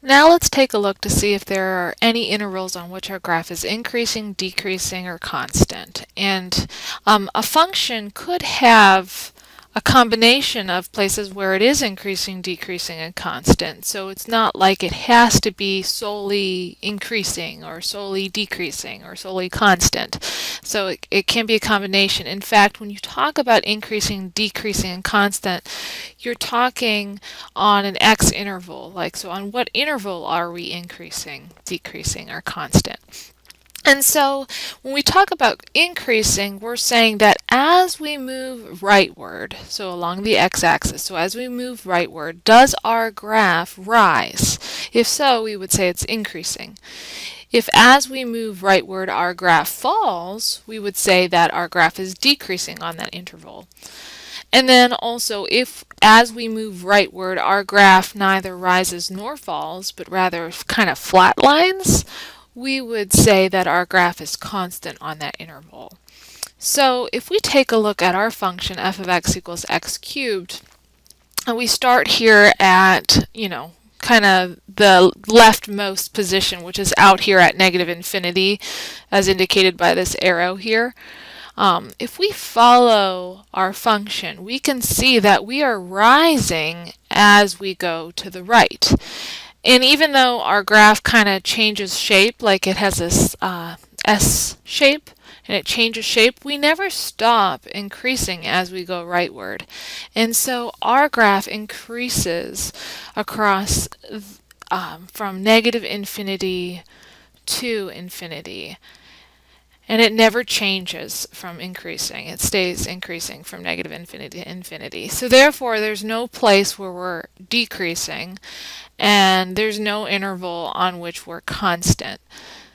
Now let's take a look to see if there are any intervals on which our graph is increasing, decreasing, or constant. And a function could have a combination of places where it is increasing, decreasing, and constant. So it's not like it has to be solely increasing or solely decreasing or solely constant. So it can be a combination. In fact, when you talk about increasing, decreasing, and constant, you're talking on an x interval. Like, so on what interval are we increasing, decreasing, or constant? And so when we talk about increasing, we're saying that as we move rightward, so along the x-axis, so as we move rightward, does our graph rise? If so, we would say it's increasing. If as we move rightward our graph falls, we would say that our graph is decreasing on that interval. And then also, if as we move rightward our graph neither rises nor falls, but rather kind of flatlines, we would say that our graph is constant on that interval. So if we take a look at our function f of x equals x cubed, and we start here at, kind of the leftmost position, which is out here at negative infinity, as indicated by this arrow here. If we follow our function, we can see that we are rising as we go to the right. And even though our graph kind of changes shape, like it has this S shape, and it changes shape, we never stop increasing as we go rightward. And so our graph increases across from negative infinity to infinity. And it never changes from increasing. It stays increasing from negative infinity to infinity. So therefore, there's no place where we're decreasing, and there's no interval on which we're constant.